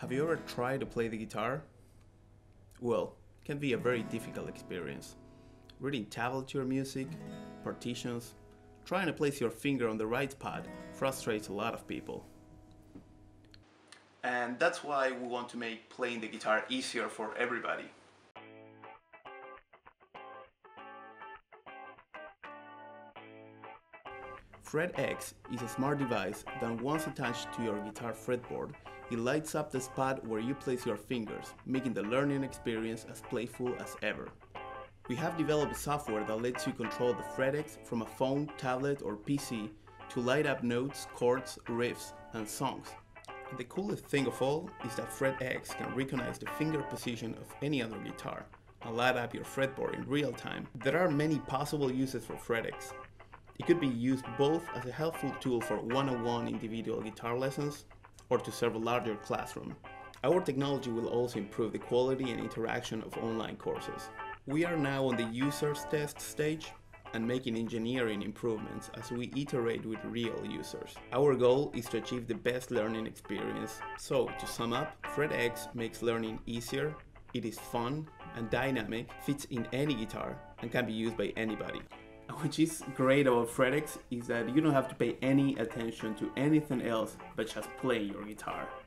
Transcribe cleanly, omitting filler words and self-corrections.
Have you ever tried to play the guitar? Well, it can be a very difficult experience. Reading tablature music, partitions, trying to place your finger on the right spot frustrates a lot of people. And that's why we want to make playing the guitar easier for everybody. FretX is a smart device that once attached to your guitar fretboard, it lights up the spot where you place your fingers, making the learning experience as playful as ever. We have developed software that lets you control the FretX from a phone, tablet, or PC to light up notes, chords, riffs, and songs. And the coolest thing of all is that FretX can recognize the finger position of any other guitar and light up your fretboard in real time. There are many possible uses for FretX. It could be used both as a helpful tool for one-on-one individual guitar lessons or to serve a larger classroom. Our technology will also improve the quality and interaction of online courses. We are now on the users test stage and making engineering improvements as we iterate with real users. Our goal is to achieve the best learning experience. So, to sum up, FretX makes learning easier, it is fun and dynamic, fits in any guitar, and can be used by anybody. Which is great about FretX is that you don't have to pay any attention to anything else but just play your guitar.